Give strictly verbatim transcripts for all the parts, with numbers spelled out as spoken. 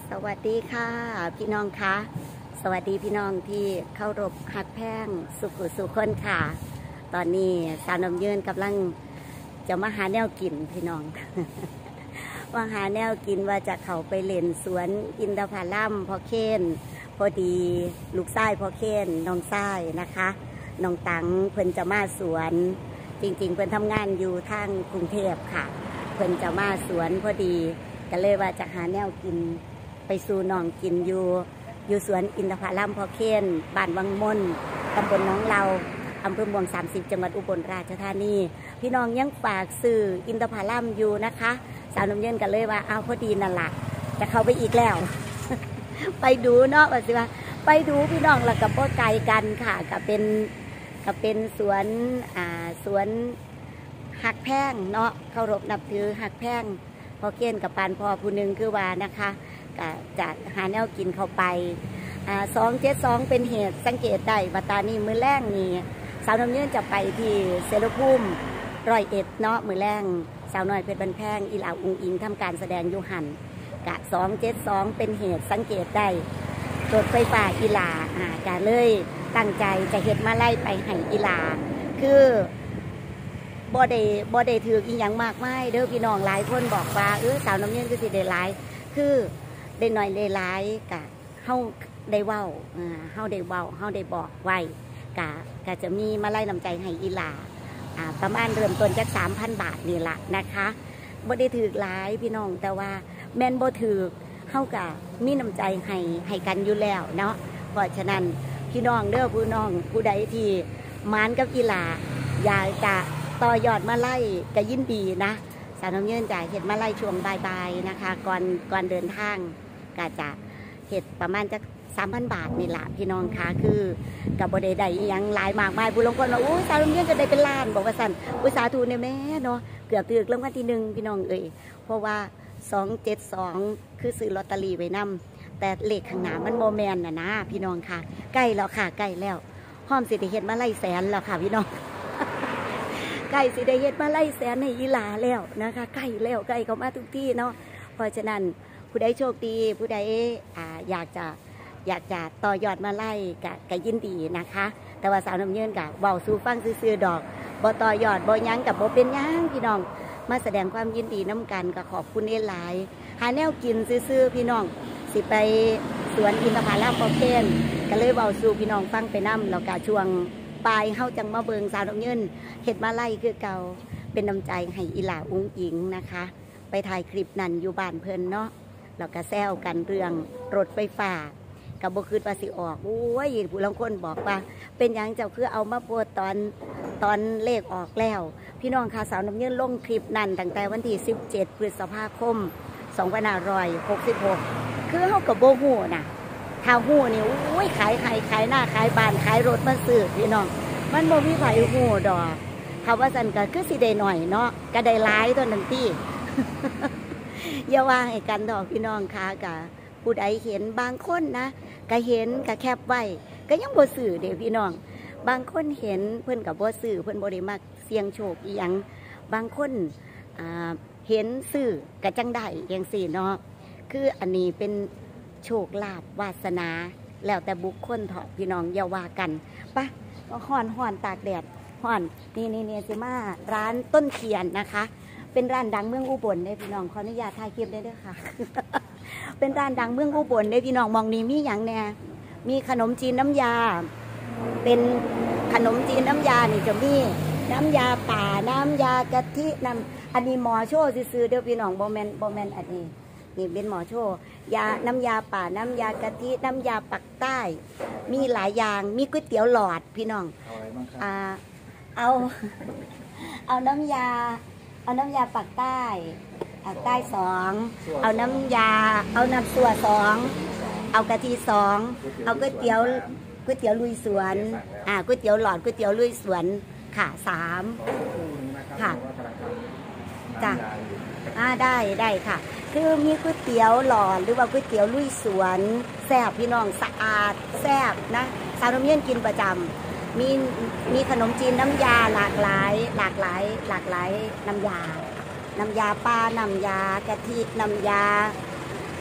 สวัสดีค่ะพี่น้องคะสวัสดีพี่น้องที่เข้ารบหักแพงสุขุสุขคนค่ะ ตอนนี้สาวน้ำยืนกำลังจะมาหาแนวกินพี่น้อง ว่าหาแนวกินว่าจะเขาไปเล่นสวนอินทผลัมพอเคนพอดีลูกไส้พอเคนน้องไส้นะคะน้องตังเพิ่นจะมาสวนจริงๆเพิ่นทำงานอยู่ทางกรุงเทพค่ะเพิ่นจะมาสวนพอดีก็เลยว่าจะหาแนวกินไปสู่น้องกินอยู่อยู่สวนอินทผลัมพอเคนบ้านวังมนตำบลน้องเราอำเภอเมืองสามสิบจังหวัดอุบลราชธานีพี่น้องยังฝากซื้ออินทผลัมอยู่นะคะสาวน้ำเย็นกันเลยว่าเอาพอดีนั่นแหละจะเข้าไปอีกแล้ว ไปดูเนาะว่าสิว่าไปดูพี่น้องแล้วกับพ่อไก่กันค่ะกับเป็นกับเป็นสวนอ่าสวนหักแพงเนาะเคารพนับถือหักแพงพอเกี้ยนกับปานพอผู้หนึ่งคือว่านะคะก็จะหาแนวกินเข้าไปอ่าสองเจ็ดสองเป็นเหตุสังเกตได้ว่าตานี้มือแรงนี่สาวน้ำเย็นจะไปที่เซรภูมิร้อยเอ็ดเนาะมือแรงสาวน้อยเพชรบันแพงอีหลาอุงอิงทำการแสดงยูหันกะสองเจ็ดสองเป็นเหตุสังเกตได้รถไฟฟ้าอีหลาอ่ากะเลยตั้งใจจะเฮ็ดมาไล่ไปให้อีหลาคือบ่ได้บ่ได้ถืออีหยังมากมายเด้อพี่น้องหลายคนบอกว่าเออสาวน้ำเย็นคือสิได้หลายคือได้หน่อยได้หลายกะเฮาได้เว้าอ่าเฮาได้เว้าเฮาได้บอกไว้กะกะจะมีมาไล่นำใจให้อีหลาอ่าประมาณเริ่มต้นจาก สามพัน บาทนี่ละนะคะบ่ได้ถือหลายพี่น้องแต่ว่าแม่นบ่ถือเฮากะมีน้ำใจให้ให้กันอยู่แล้วเนาะเพราะฉะนั้นพี่น้องเด้อผู้น้องผู้ใดที่มานกับอีหลาอยากจะต่อยอดมาไล่ก็ยินดีนะสาวน้ำเยินจะเห็ดมาไล่ช่วงบ่ายๆนะคะก่อนก่อนเดินทางก็จะเห็ดประมาณจะสามพันบาทนี่แหละพี่น้องคะคือกับบริได้ยังหลายมากมายผู้ลงคนว่าอู้สาวน้ำเยินจะได้เป็นล้านบอกว่าสันอุตสาธุเนี่ยแม่เนาะเกือบถือรางวัลที่หนึ่งพี่น้องเอ่ยเพราะว่าสองเจ็ดสองคือซื้อลอตเตอรี่ไว้นำแต่เลขข้างหน้ามันโมแมนน่ะนะพี่น้องค่ะใกล้แล้วค่ะใกล้แล้วพร้อมสิได้เห็ดมาไล่แสนแล้วค่ะพี่น้องใกล้สิได้เฮ็ดมาไล่แสนในอีหลาแล้วนะคะใกล้แล้วใกล้เขามาทุกที่เนาะเพราะฉะนั้นผู้ใดโชคดีผู้ใดอ่าอยากจะอยากจะต่อยอดมาไล่กะกะยินดีนะคะแต่ว่าสาวน้ำเยินกะเบาสู่ฟังซื้อๆดอกบ่ต่อยอดบ่ยั้งกับบ่เป็นยั้งพี่น้องมาแสดงความยินดีน้ำกันก็ขอบคุณเอหลายหาแนวกินซื้อๆพี่น้องสิไปสวนอินทผลัมพอเคนก็เลยเบาสู่พี่น้องฟังไปนำแล้วก็ช่วงปลายเฮาจังมาเบิงสาวน้ำเงินเห็ดมาไล่คือเก่าเป็นน้ำใจให้อีหลาอุ้งอิงนะคะไปถ่ายคลิปนั่นอยู่บ้านเพิ่นเนาะแล้วก็แซวกันเรื่องรถไฟฟ้ากับบ่คืนว่าสิออกโอ้ยผู้ลางคนบอกว่าเป็นอย่างเจ้าคือเอามาโพสตอนตอนเลขออกแล้วพี่น้องค่ะสาวน้ำเงินลงคลิปนั่นตั้งแต่วันที่สิบเจ็ดพฤษภาคมสองพันห้าร้อยหกสิบหกคือเฮากับบ่ฮู้น่ะถ้าหู้นี่โอ้ยขายไข่ขายหน้าขายบ้านขายรถมาซื้อพี่น้องมันบ่มีไผหู้ดอกคำว่าสันก็คือสิได้หน่อยเนาะก็ได้หลายตัวนั้นที่ อย่าว่าให้กันดอกพี่น้องค่ะกะผู้ใดเห็นบางคนนะก็เห็นก็แคบไว้ก็ยังบ่ซื้อเด้พี่น้องบางคนเห็นเพิ่นก็บ่ซื้อเพิ่นบ่ได้มักเสี่ยงโชคอีหยังบางคนอ่าเห็นซื้อก็จังได้จังซี่เนาะคืออันนี้เป็นโชคลาภวาสนาแล้วแต่บุคคลเถาะพี่น้องอย่าว่ากันปะห่อนห่อนตากแดดห่อนนี่นี่นี่สิมาร้านต้นเทียนนะคะเป็นร้านดังเมืองอุบลเนี่ยพี่น้องขออนุญาตถ่ายคลิปได้ด้วยค่ะ เป็นร้านดังเมืองอุบลเนี่ยพี่น้องมองนี่มีอย่างเนี่ยมีขนมจีนน้ำยาเป็นขนมจีนน้ำยานี่จะมีน้ำยาป่าน้ำยากะทิน้ำอันนี้หมอโชว์ซื้อเดี๋ยวพี่น้องโบแมนโบแมนอันนี้นี่เป็นหมอโชว์ยาน้ำยาป่าน้ำยากะทิน้ำยาปักใต้มีหลายอย่างมีก๋วยเตี๋ยวหลอดพี่น้องอ่าเอาเอาน้ำยาเอาน้ำยาปักใต้ปักใต้สองเอาน้ำยาเอาน้ำสัวสองเอากะทิสองเอาก๋วยเตี๋ยวก๋วยเตี๋ยวลุยสวนอ่าก๋วยเตี๋ยวหลอดก๋วยเตี๋ยวลุยสวนค่ะสามค่ะจ้ะอ่าได้ได้ค่ะคือมีก๋วยเตี๋ยวหลอดหรือว่าก๋วยเตี๋ยวลุยสวนแซ่บพี่น้องสะอาดแซ่บนะสาวน้ำเย็นกินประจำมีมีขนมจีนน้ำยาหลากหลายหลากหลายหลากหลายน้ำยาน้ำยาปลาน้ำยากะทิน้ำยา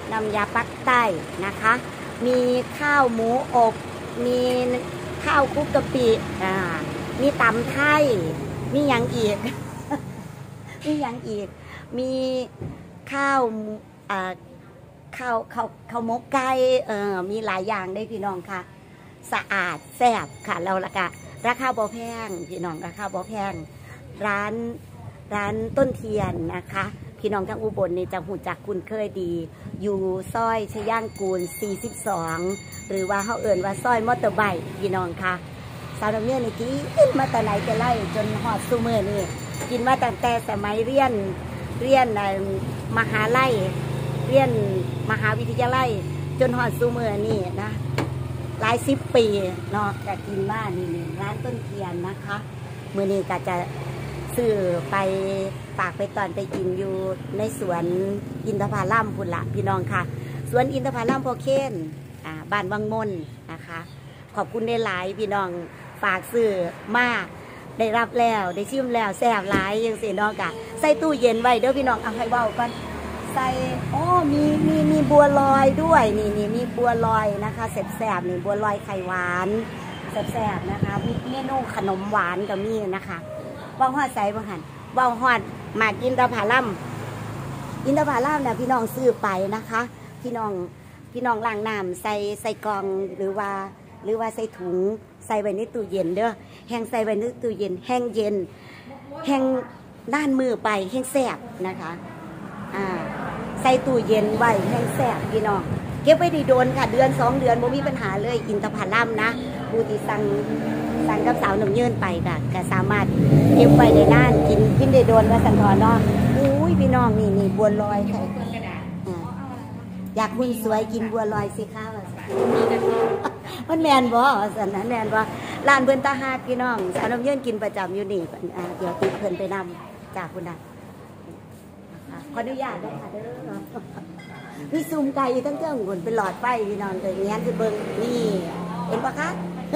น้ำยาปักใต้นะคะ มีข้าวหมูอบมีข้าวคลุกกะปิอ่ามีตำไทยมีอย่างอีก มีอย่างอีกมีข้าวอ่าข้าวข้าวข้าวหมกไก่เออมีหลายอย่างได้พี่น้องค่ะสะอาดแซ่บค่ะเราละกะราคาบ่แพงพี่น้องราคาบ่แพงร้านร้านต้นเทียนนะคะพี่น้องทั้งอุบลนี่จะหูจักคุณเคยดีอยู่ซอยชย่างกูลสี่สิบสองหรือว่าเขาเอ่นว่าซอยมอเตอร์ไบค์พี่น้องค่ะสาวน้ำเมียนี่กินมาแต่ไหนแต่ไรจนหอดซูเมอร์นี่กินมาตั้งแต่สมัยเรียนเรียนมหาลัยเรียนมหาวิทยาลัยจนหอดซูเมอร์นี่นะหลายสิบปีเนาะจะกินมานี่ร้านต้นเทียนนะคะมือนี้ก็จะซื้อไปฝากไปตอนไปกินอยู่ในสวนอินทผลัมพุ่นละพี่น้องค่ะสวนอินทผลัมโพเคนอ่าบ้านวังมนนะคะขอบคุณได้หลายพี่น้องฝากซื้อมากได้รับแล้วได้ชิมแล้วแซ่บหลายยังสิน้องกะใส่ตู้เย็นไว้เด้อพี่น้องเอาให้เบาก่อนใส่โอ้มีมีมีบัวลอยด้วยนี่นี่มีบัวลอยนะคะแซ่บๆนี่บัวลอยไข่หวานแซ่บๆนะคะมีเมนูขนมหวานก็มีนะคะว่าวฮอดใส่บ้างหันว่าวฮอดหมากอินทผลัมอินทผลัมเนี่ยพี่น้องซื้อไปนะคะพี่น้องพี่น้องล้างน้ำใส่ใส่กล่องหรือว่าหรือว่าใส่ถุงใส่ไว้ในตู้เย็นเด้อแห้งใส่ไว้ในตู้เย็นแห้งเย็นแห้งด้านมือไปแห้งแซ่บนะคะอ่าใส่ตู้เย็นไว้แห้งแซ่บพี่น้องเก็บไว้ดีโดนค่ะเดือนสองเดือนบ่มีปัญหาเลยอินทผลัมนะผู้ที่สั่งสั่งกับสาวน้ำเยินไปก็ก็สามารถเก็บไว้ได้นานกินกินได้โดนว่าสันทอนเนาะอุ้ยพี่น้องนี่นี่บัวลอยค่ะอยากคุณสวยกินบัวลอยสิคะมันแมนบ่สันนั้นแมนบ่ร้านเพิ่นตาหากพี่น้องสาวน้ำเยินกินประจำอยู่นี่เดี๋ยวติดเพิ่นไปนำจากคุณน่ะขออนุญาตด้วยค่ะเด้อมีซูมไก่ทั้งเครื่องหุ่นเป็นหลอดไฟพี่น้องเลยงั้นคือเบิ้งนี่เห็นปะคะ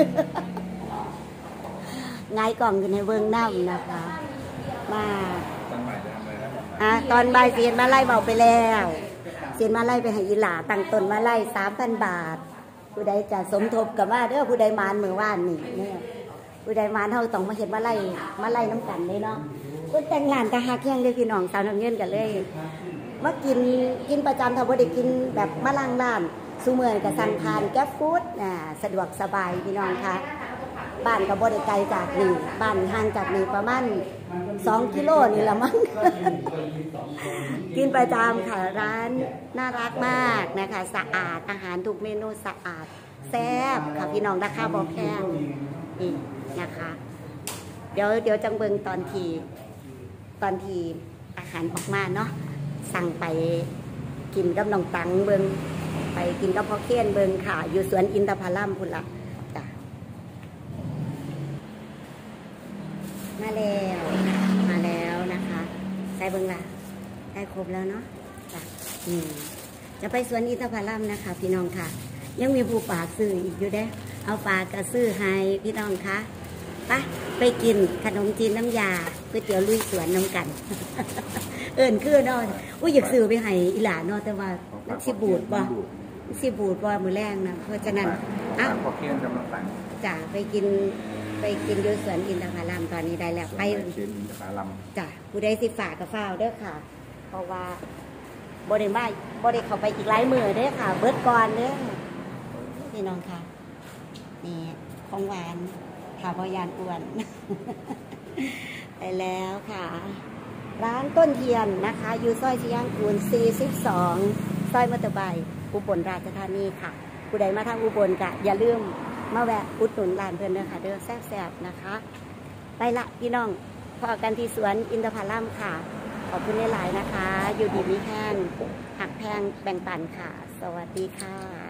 ไงกล่องอยู่ในเบิ้งน้ำนะคะมาอ่ะตอนบ่ายเสียนมาไล่เบาไปแล้วเสียนมาไล่ไปให้อีหลาตั้งต้นมาไล่สามพันบาทผู้ใดจะสมทบกับว่าเด้อผู้ใดมานมือว่านนี่เนี่ยผู้ใดมานเท่าต้องมาเห็นมาไล่มาไล่น้ำกันเลยเนาะก็แต่งงานตาหักแข้งเลยพี่น้องสาวน้ำเงินกันเลยมากินกินประจำถ้าบ่ได้กินแบบมะลังร้านซูเมอร์กับสั่งทานแก๊ปฟู้ดอ่าสะดวกสบายพี่น้องค่ะบ้านกับบ่ได้ไกลจากนี่บ้านห่างจากนี่ประมาณสองกิโลนี่ละมั้ง กินประจำค่ะร้านน่ารักมากนะคะสะอาดอาหารทุกเมนูสะอาดแซ่บค่ะพี่น้องราคาบ่แพงนี่นะคะเดี๋ยวเดี๋ยวจังเบิงตอนทีตอนทีอาหารออกมาเนาะสั่งไปกินกับน้องตังเบิงไปกินกับพ่อเคียนเบิงค่ะอยู่สวนอินทผลัมพุ่นละจ้ะมาแล้วมาแล้วนะคะใส่เบิงละได้ครบแล้วเนาะจ้ะอืมจะไปสวนอินทผลัมนะคะพี่น้องค่ะยังมีผู้ฝากซื้ออีกอยู่เด้เอาฝากกระซื้อให้พี่น้องค่ะไปไปกินขนมจีนน้ำยาก๋วยเตี๋ยวลุยสวนน้ำกัน เอิญคือเนาะอุ้ยอยากซื้อไปให้อีหลานเนาะแต่ว่าสิบูดบ่สิบูดบ่มือแรงนะเพราะฉะนั้นอ้าวจ้ะไปกินไปกินยูสวนอินทผลัมตอนนี้ได้แล้วไปจ้ะผู้ใดสิฝากกับฝ้าเด้อค่ะเพราะว่าบ่ได้มาบ่ได้เข้าไปอีกหลายมือเด้อค่ะเบิดก่อนเด้อพี่น้องค่ะนี่ของหวานข่าวพยานอ้วน ไปแล้วค่ะร้านต้นเทียนนะคะอยู่ซอยชย่างกูลสี่สิบสองซอยมอเตอร์ไบค์อุบลราชธานีค่ะผู้ใดมาทางอุบลกะอย่าลืมมาแวะอุดหนุนร้านเพื่อนเด้อค่ะเด้อแซ่บๆนะคะไปละพี่น้องพอกันที่สวนอินทผลัมค่ะขอบคุณหลายๆนะคะอยู่ดีมีแห้งหักแพงแบ่งปันค่ะสวัสดีค่ะ